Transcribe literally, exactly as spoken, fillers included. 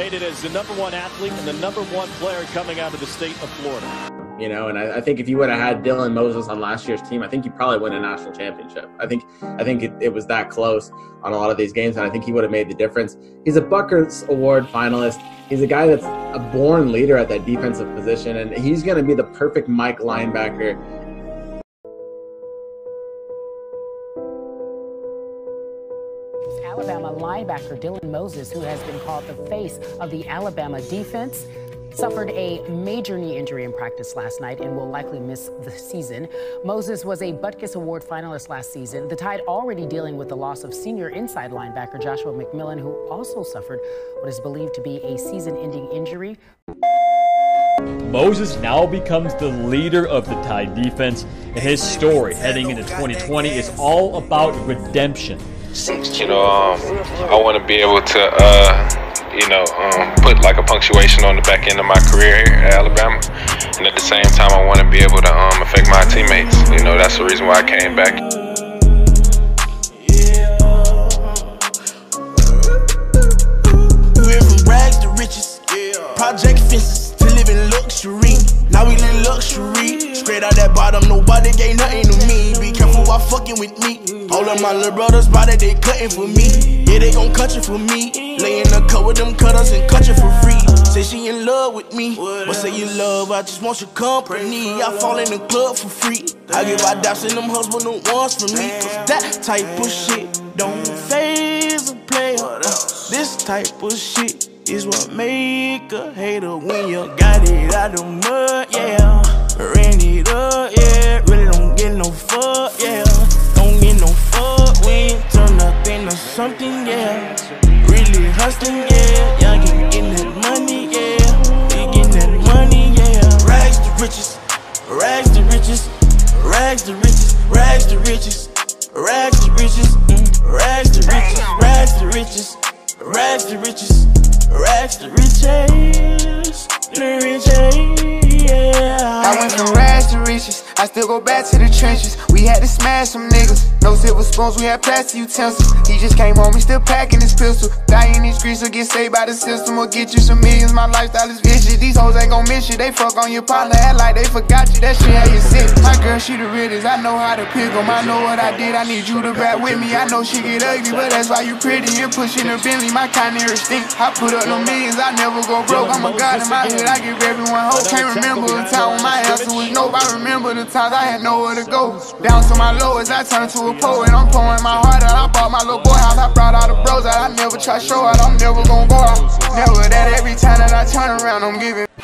rated as the number one athlete and the number one player coming out of the state of Florida. You know, and I, I think if you would have had Dylan Moses on last year's team, I think you probably win a national championship. I think I think it, it was that close on a lot of these games, and I think he would have made the difference. He's a Butker's Award finalist. He's a guy that's a born leader at that defensive position, and he's going to be the perfect Mike linebacker. Alabama linebacker Dylan Moses, who has been called the face of the Alabama defense, suffered a major knee injury in practice last night and will likely miss the season. Moses was a Butkus Award finalist last season. The Tide already dealing with the loss of senior inside linebacker Joshua McMillan, who also suffered what is believed to be a season-ending injury. Moses now becomes the leader of the Tide defense, and his story heading into twenty twenty is all about redemption. You know, um, I want to be able to, uh, you know, um, put like a punctuation on the back end of my career here at Alabama, and at the same time, I want to be able to um, affect my teammates. You know, that's the reason why I came back. We went from rags to riches, project fences to living luxury. Now we live luxury, straight out that bottom, nobody gave nothing to me. Be careful while fucking with me. All of my little brothers body, they cutting for me. Yeah, they gon' cut you for me. Lay in the cut with them cutters and cut you for free. Say she in love with me, but say you love, I just want your company. I fall in the club for free. I give my daps and them husband the ones for me. Cause that type of shit don't phase a player. Uh, this type of shit is what make a hater when you got it out the mud, yeah. Ran it up, yeah. Really don't get no fuck, yeah. Don't get no fuck when you turn up into something, yeah. Really hustling, yeah. Y'all get getting that money, yeah. We getting that money, yeah. Rags to riches, rags to riches, rags to riches, rags to riches, rags to riches, mm. rags to riches, rags to riches, rags to riches. Rags to riches, the riches, yeah. I went from rags to riches, I still go back to the trenches. We had to smash some niggas, no silver spoons, we had plastic utensils. He just came home, he still packing his pistol. Die in these streets or get saved by the system, or get you some millions, my lifestyle is vicious. These hoes ain't gon' miss you, they fuck on your partner, act like they forgot you, that shit how you sit. My girl, she the realest, I know how to pick 'em. I know what I did, I need you to back with me. I know she get ugly, but that's why you pretty. You're pushing the Bentley, my kind of stink. I put up no millions, I never go broke. I'm a god in my hood, I give everyone hope. Can't remember the time when my answer was nope. I remember the times I had nowhere to go. Down to my lowest, I turned to a poet. I'm pouring my heart out, I bought my little boy house. I brought all the bros out, I never try show out. I'm never gonna go out, never that. Every time that I turn around, I'm giving